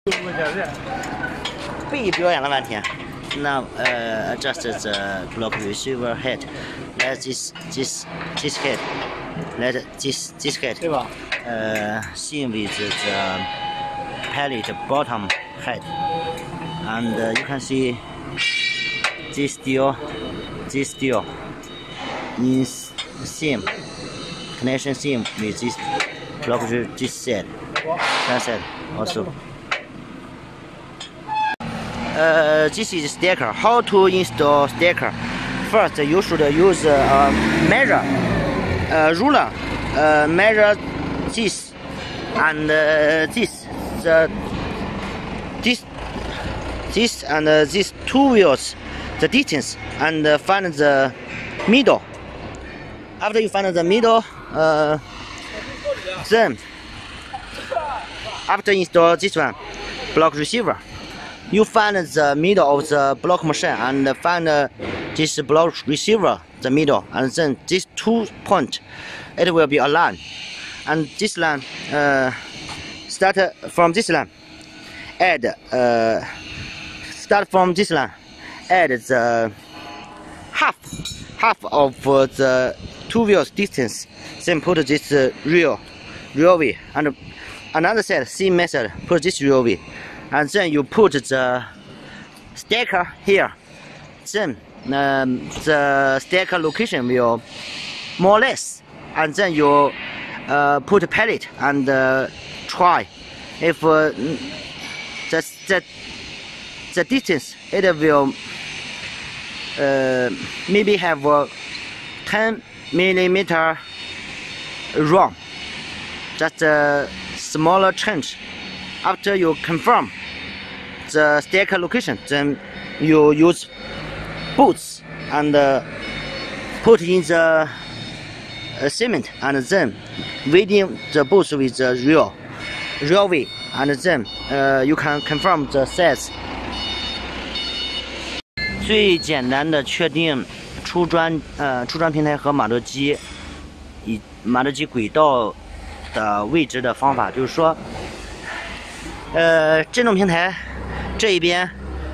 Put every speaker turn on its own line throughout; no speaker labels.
背表演了半天。Now adjust the block receiver head. Let this head. Let this head.
对吧
？Same with the pallet bottom head. And you can see this steel in same connection same with this block this side. That side also. This is stacker. How to install stacker? First, you should use a measure ruler. Measure this and this and these two wheels, the distance, and find the middle. After you find the middle, then after install this one, block receiver, you find the middle of the block machine and find this block receiver, the middle, and then these 2 points, it will be a line. And this line, start from this line, add, start from this line, add the half of the 2 wheels distance, then put this railway, and another side, same method, put this railway, and then you put the stacker here. Then the stacker location will more or less, and then you put a pallet and try if the distance it will maybe have 10 millimeter wrong. Just a smaller change. After you confirm the stacker location, then you use bolts and put in the cement, and then welding the bolts with the railway, and then you can confirm the size. 最简单的确定出砖平台和马达机轨道的位置的方法，就是说，振动平台这一边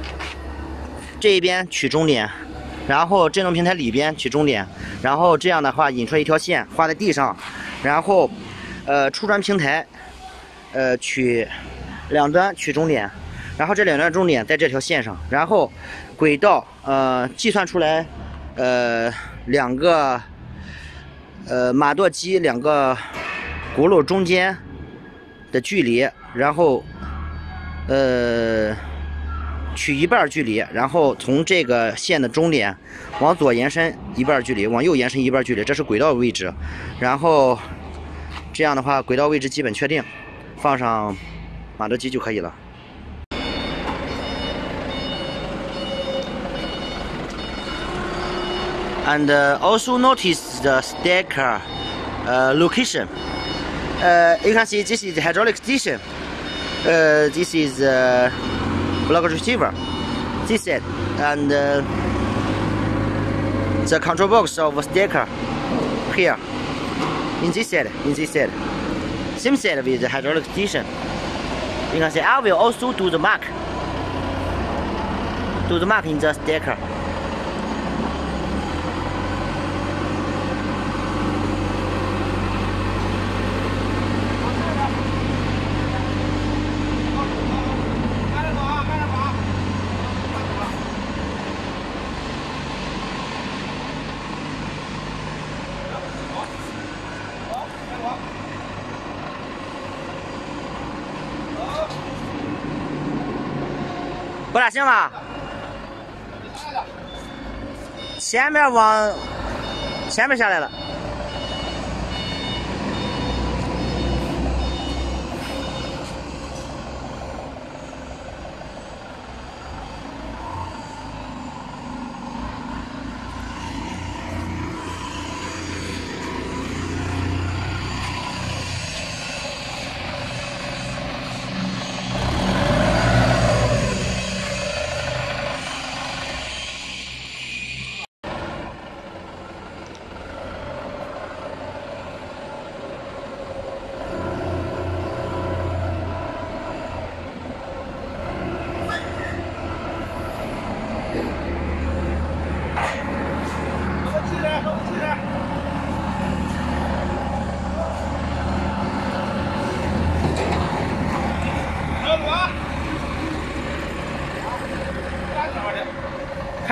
取终点，然后振动平台里边取终点，然后这样的话引出来一条线画在地上，然后出砖平台取两端取终点，然后这两端终点在这条线上，然后轨道计算出来两个马舵机两个轱辘中间的距离，然后取一半距离，然后从这个线的终点往左延伸一半距离，往右延伸一半距离，这是轨道位置。然后这样的话，轨道位置基本确定，放上马达机就可以了。And also notice the stacker location. You can see this is the hydraulic station. This is block receiver. This side, and the control box of stacker here. In this side. Same side with the hydraulic station. You can see I will also do the mark. Do the mark in the stacker.不大行了，前面往前面下来了。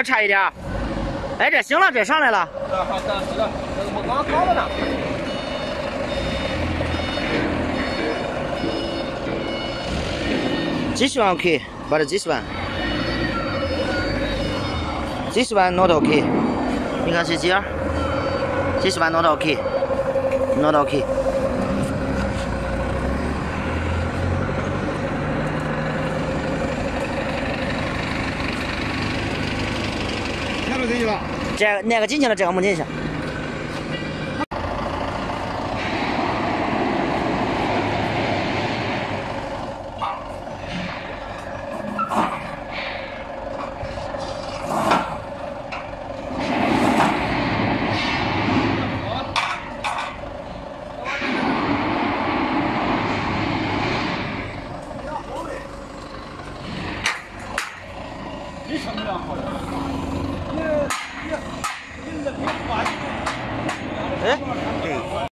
差一点。哎，这行了，这上来了。
好，行了，我刚搞了呢。
几十万 OK， 把这几十万。几十万 not OK， 你看这几儿，几十万 not OK，not OK。
哪个进去了？
这哪个进去了？这个没进去。
你什么样好？你这挺快。
哎。